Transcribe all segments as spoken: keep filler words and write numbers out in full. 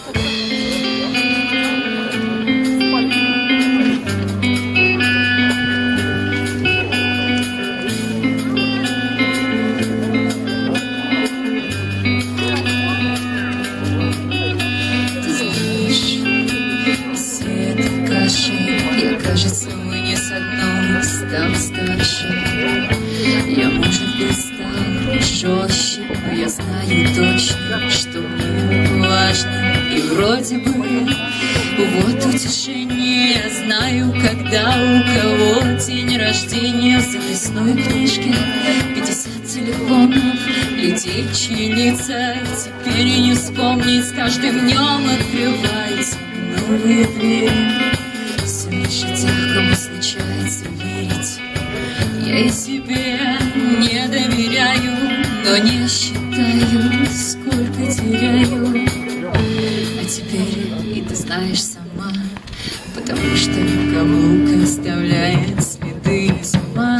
Кажется, мы не с одной стал старше. Я, может быть, стал жестче, но я знаю точно, что мне важно. И вроде бы вот утешение. Я знаю, когда у кого день рождения. В записной книжке пятьдесят телефонов людей, чьи лица теперь и не вспомнить. С каждым днем открываются новые двери. Все меньше тех, кому случается верить. Я и себе не доверяю, но не считаю, сколько теряю. А теперь и ты знаешь сама, потому что каблук оставляет следы из ума.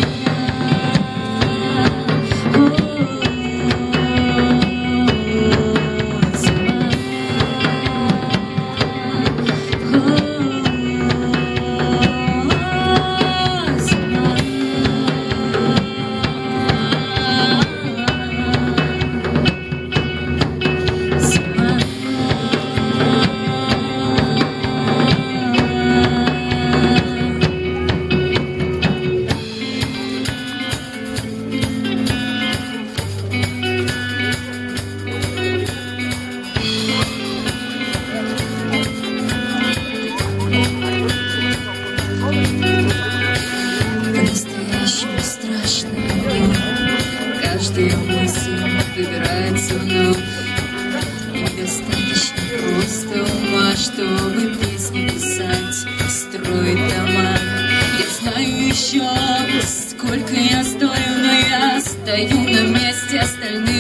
По-настоящему страшно мне. Каждая мысль выбирается вновь. Недостаточно просто ума, чтобы песни писать, строить дома. Я знаю еще, сколько я стою, но я стою на месте. Остальные